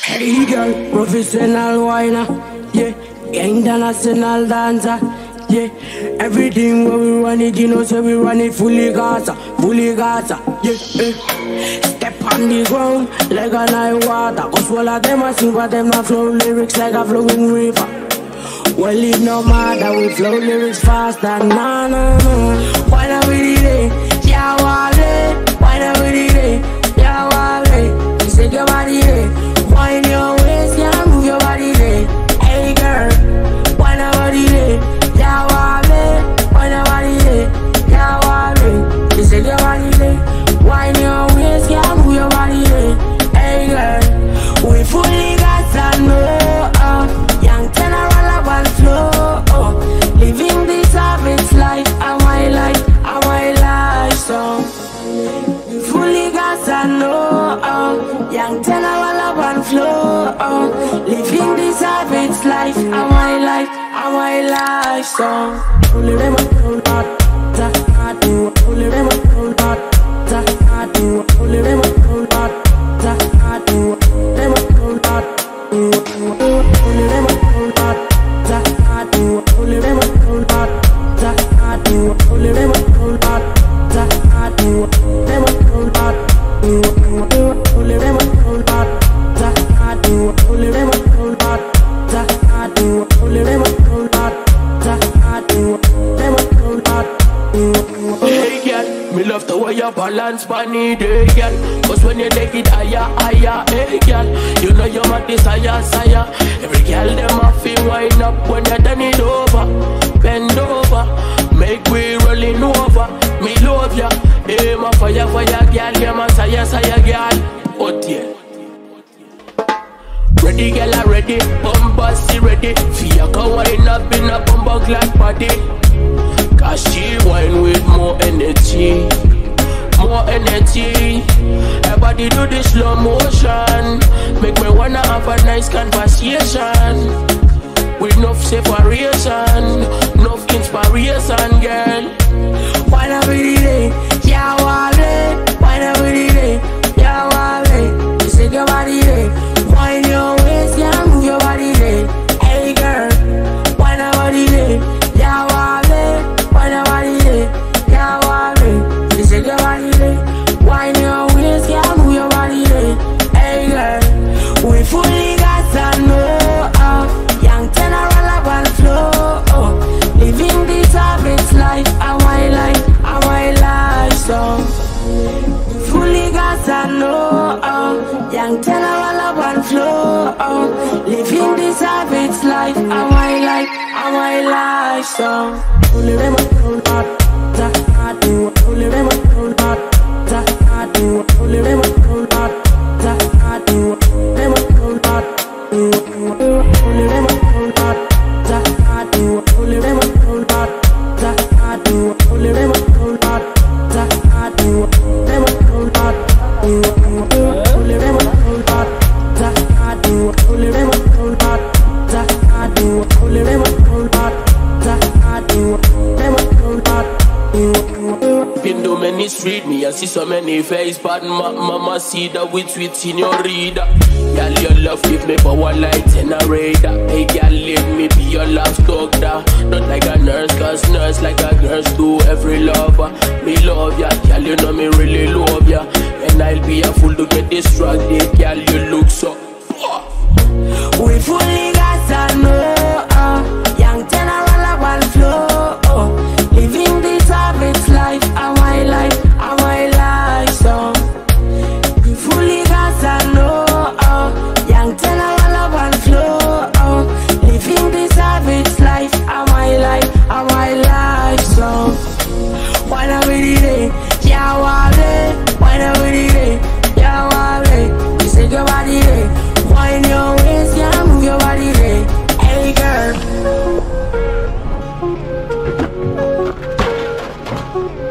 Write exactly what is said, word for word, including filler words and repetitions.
Hey girl, professional whiner, yeah, international dancer, yeah. Everything where we run it, you know, so we run it fully Gaza, fully Gaza, yeah. yeah. Step on the ground like a night water, cause all of them are sing, but them not flow lyrics like a flowing river. Well, it no matter, we flow lyrics faster, nah, nah, nah. Why not we did it? Yeah, wale. Why not we did it? Yeah, wale. You shake your body, eh? Wind your waist, yeah, move your body, eh? Hey, girl. Why not body, eh? Yeah, wale. Why not body, eh? Yeah, wale. You shake your body, eh? Wind your waist, yeah, move your body, eh? Hey, girl. We fully got to know, uh. Young general one flow, oh. Living this savage life, and my life, and my life, so fully got to know, oh. Young general one flow, oh. Living this savage life, and my life, and my life, so only them a that, that do, only them a that, that do, only them a that, that do, them a that. Only them a that, that do. Only them a that, that do. Only them a that, that do. Them a that, only them a that, that do. Only them a that, that do. Only them a that, that do. Them a that. Hey girl, me love the way you balance money, hey girl. Cause when you take it higher, higher, hey girl, you know you're my desire, sire. Every girl them a feel wind up when you turn it over. Bend over, make we rolling over. Me love ya, hey my fire, fire girl, yeah my sire, sire girl. Oh dear. Ready girl, I ready, bombasy ready. Fia can wind up in a bumbo clad body. Cause she wine with more energy, more energy. Her body do the slow motion, make me wanna have a nice conversation. With enough separation, enough inspiration, girl. Why not we did it? Yeah, wale. Why not we did it? Yeah, wale. You shake your body, eh? Wind your waist, yeah, move your body, eh? Hey, girl. Why not body, eh? Yeah, wale. Why not body, eh? Yeah, wale. You shake your body, eh? Wind your waist, yeah, move your body, eh? Hey, girl. We fully got to know, uh. Young general one flow, oh. Living this habit life, and my life, and my life, so fully got to know, oh. Young general one flow, oh. Living this habit life, and my life, and my life, so only them a that, that do, only them a that, that do, only them a that, that do, them a that. Only them a that, that do. Only them a that, that do. Only them a that, that do. Them a that. Only them a that, that do. Only them a that, that do. Only them a that, that do. Them a that. Been to many street, me I see so many face, but ma mama see that with sweet in your reader. Girl, your love give me power like generator. Hey girl, let me be your love doctor. Not like a nurse, cause nurse like a girls do. Every lover, me love ya. Girl, you know me really love ya. And I'll be a fool to get distracted. Girl, you look so we fully got to know, uh. Young general one flow, oh. Living this habit life, and my life, and my life, so we fully got to know, oh. Young general one flow, oh. Living this habit life, and my life, and my life, so why not we did it? Yeah, wale. Why not we did it? Yeah, wale. You shake your body, eh? Wind your waist, yeah, move your body, eh? Hey, girl.